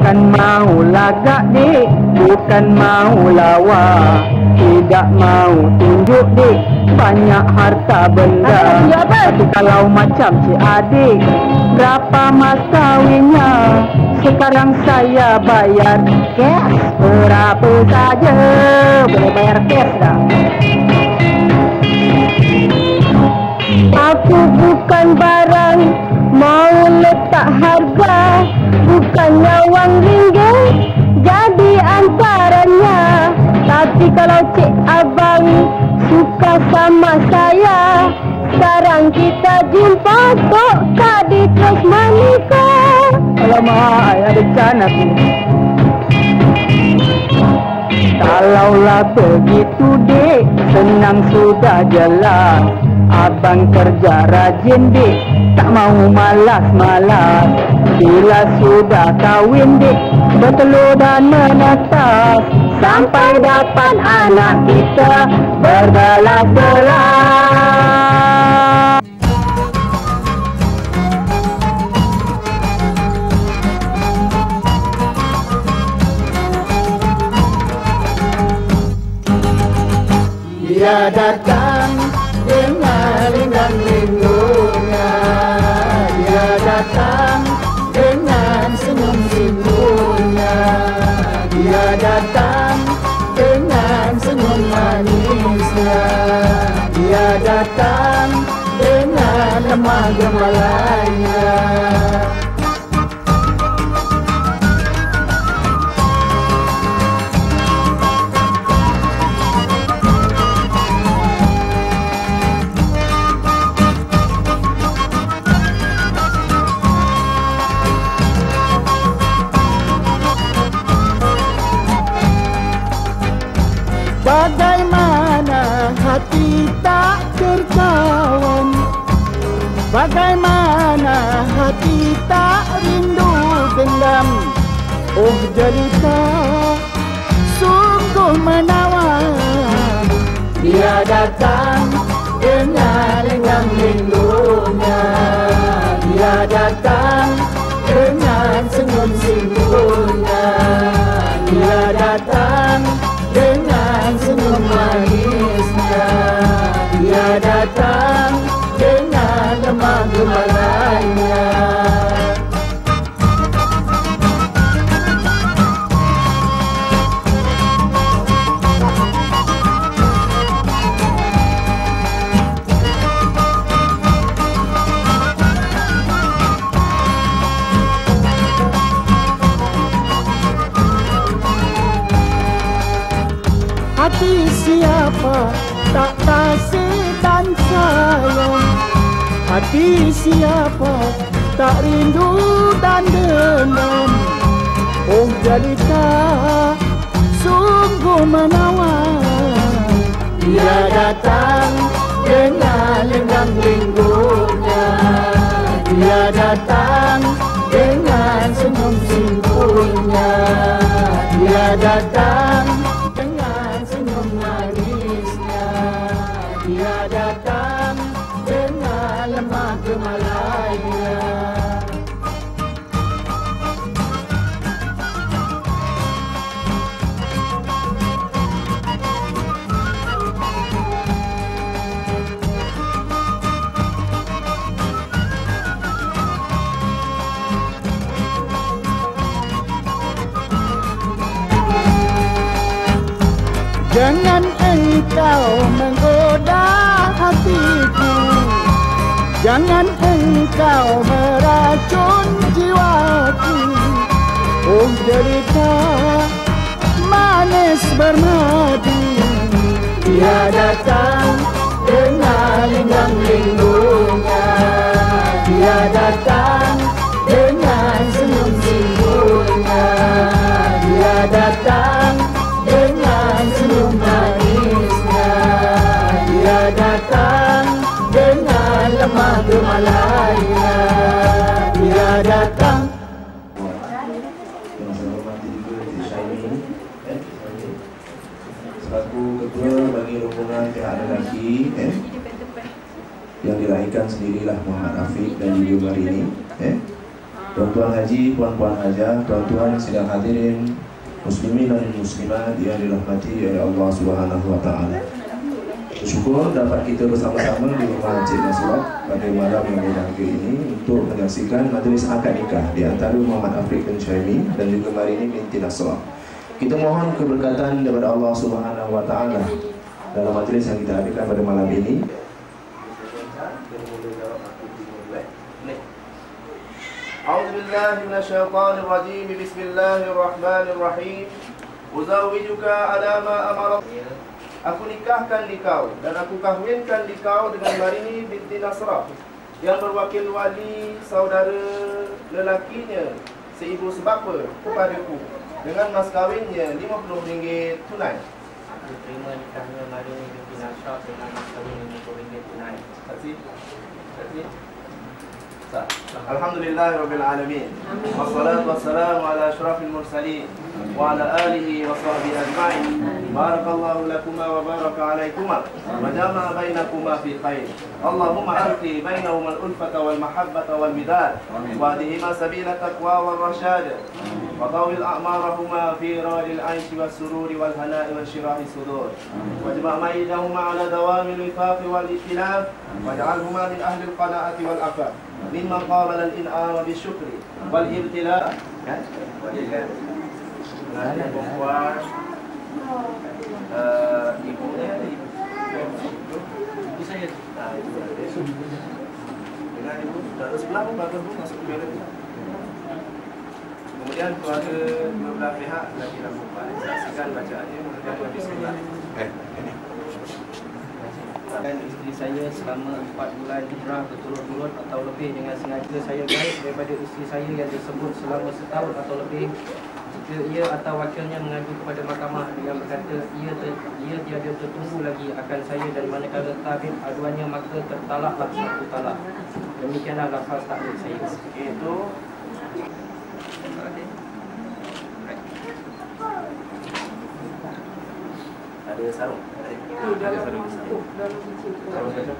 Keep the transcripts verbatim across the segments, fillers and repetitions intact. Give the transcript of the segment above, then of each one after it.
Bukan mau lagak dik, bukan mau lawa, tidak mau tunjuk dik banyak harta benda. Tapi kalau macam cik adik, berapa mas kawinnya? Sekarang saya bayar cash, berapa saja boleh bayar cash dah. Aku bukan barang, mau letak harga, bukan nyawang ringgit jadi antaranya. Tapi kalau cik abang suka sama saya, sekarang kita jumpa kok tadi terus menikah. Alamak, ada cana tu. Kalaulah begitu dik, senang sudah jelas. Abang kerja rajin dik, tak mau malas-malas. Bila sudah kahwin dik, bertelur dan menetas, sampai dapat anak kita berbelas-belas. Dia datang dengan lindang-lindungnya, dia datang dengan senyum-senyumnya, dia datang dengan senyum manisnya, dia datang dengan lemah gemalanya. Bagaimana hati tak terkawan, bagaimana hati tak rindu dendam. Oh jelita sungguh menawan, dia datang dengan lenggang-lenggungnya, dia datang dengan senyum-senyumnya, dia datang dengan senyum manisnya, dia datang dengan lemah gemalanya. Hati siapa tak kasih dan sayang, hati siapa tak rindu dan dendam. Oh jelita sungguh menawan, dia datang dengan lenggang-lenggungnya, dia datang dengan senyum-senyumnya, dia datang dengan senyum manisnya, dia datang dengan lemah gemalanya. Jangan engkau menggoda hatiku, jangan engkau meracun jiwaku. Oh jelita manis bermadu, dia datang dengan lenggang-lenggungnya, dia datang dengan senyum-senyumnya, dia datang dengan senyum manisnya, dia datang dengan lemah gemalanya, dia datang. Yang saya hormati juga Cik Syaini, eh, selaku ketua bagi rombongan pihak lelaki, eh, yang dilahirkan sendirilah Muhammad Afiq dan juga hari ini, eh, Tuan-tuan haji, puan-puan hajah, tuan-tuan yang sedang hadirin, muslimin dan muslimat yang dirahmati oleh Allah Subhanahu wa taala. Bersyukur dapat kita bersama-sama di rumah Encik Nasrah pada malam yang berbahagia ini untuk menyaksikan majlis akad nikah di antara Muhammad Afiq bin Syaimi dan juga Marini binti Nasrah. Kita mohon keberkatan daripada Allah Subhanahu wa taala dalam majlis yang kita adakan pada malam ini. A'udzubillahi minasyaitonirrajim. Bismillahirrahmanirrahim. Uzawwijuka ala ma amara. Aku nikahkan dikau dan aku kahwinkan dikau dengan Marini binti Nasrah yang berwakil wali saudara lelakinya seibu sebapa kepadaku dengan mas kahwinnya lima puluh ringgit tunai. Aku terima nikahnya Marini binti Nasrah dengan mas kahwin lima puluh ringgit tunai. Saksi. Saksi. Alhamdulillahirabbil alamin. Wassalatu wassalamu ala asyrafil mursalin wa ala alihi wa sahbihi ajma'in. Barakallahu lakuma wa baraka alaikuma wa jama'a bainakuma fi khair. Allahumma alqi bainahuma al-ulfata wal mahabbata wal midad wa ahdihima sabila taqwa wal rashad wa tawil a'marahuma fi radil 'aishi was sururi wal hana'i wa shirahi sudur wa jama' bainahuma ala dawamil wifaqi wal ikhtilaf waj'alhuma min ahli al-qana'ati wal afaf mimman qabala al-in'ama bisyukri wal ibtila. Kan? Wajibkan ada perempuan Uh, ibu dia, ibu, ibu saya, nah, ibu dia. Dengan ibu dari sebelah pun bagus pun masuk ke dalam. Kemudian keluarga dua belah pihak lagi dan perempuan saksikan bacaannya menggunakan bismillah. Dan isteri saya selama empat bulan hijrah berturut-turut atau lebih dengan sengaja saya gaib daripada isteri saya yang tersebut selama setahun atau lebih. Jika ia atau wakilnya mengadu kepada mahkamah dengan berkata ia ter, ia tiada tertunggu lagi akan saya dan manakala tabib aduannya maka tertalaklah satu talak. Demikianlah lafaz taklid saya. Itu ada sarung. Ada ada sarung. Sarung saja.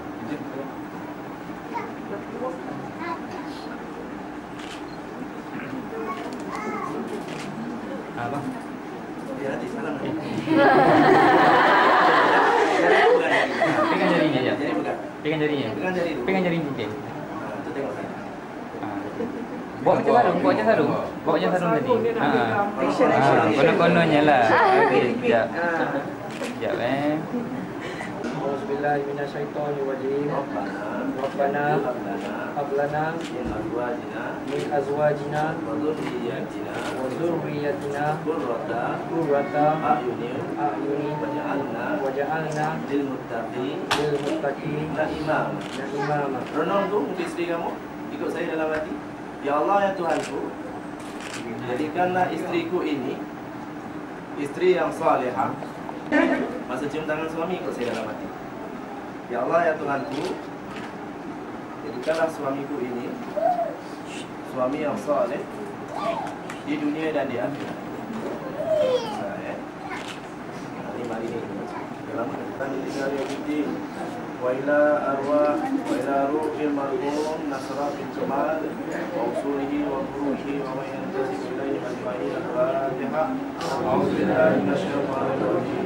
Apa? Dia nanti salam. Pegang jarinya je. Jadi bukan. Pegang jarinya. Pegang jari dulu. Pegang jari cincin. Ah, tu tengok saya. Bawa je sarung, bawa je sarung. Bawa je sarung tadi. Ha. Ha, konon-kononnya lah. Okey, sekejap. Sekejap eh. Auzubillahi minasyaitonirrajim. Rabbana hab lana min azwajina min azwajina wa dhurriyyatina wa dhurriyyatina qurrata qurrata a'yunin a'yunin waj'alna waj'alna lil muttaqin lil muttaqin imama. imama. Renung tu untuk isteri kamu, ikut saya dalam hati. Ya Allah ya Tuhanku, jadikanlah istriku ini istri yang salihah. Masa cium tangan suami, ikut saya dalam hati. Ya Allah ya Tuhanku, jadikanlah suamiku ini suami yang saleh di dunia dan di akhirat. Saya ini mari ini dalam kehidupan ini saya bukti wa ila arwah wa ila ruhil marhum Nasrah bin Jamal wa usulihi wa furuhi wa ma yantasibu ilaihi ajma'in. Al-Fatihah. A'udzu billahi minasyaitonir rajim.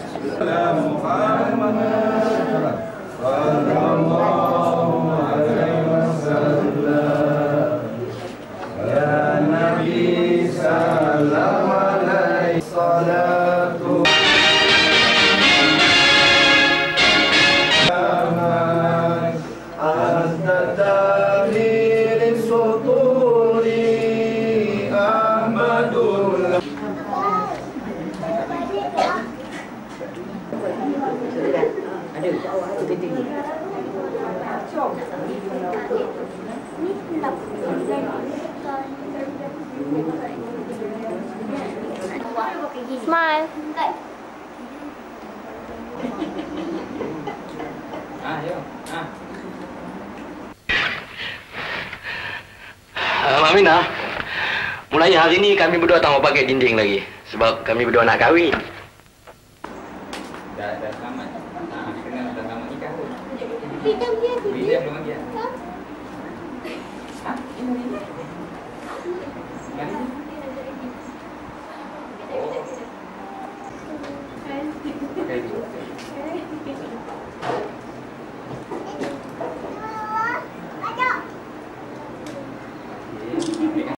Bismillahirrahmanirrahim. Sallallahu alaihi wasallam. Ya Nabi sallallahu alaihi salatu Smile. Ah, yo. Ah. Uh, Mak Minah, mulai hari ini kami berdua tak mau pakai dinding lagi. Sebab kami berdua nak kahwin. Dah, dah selamat. Ah, kena dah lama nikah pun. Kita dia Bila belum lagi? Ha? Ha? Pakai ini.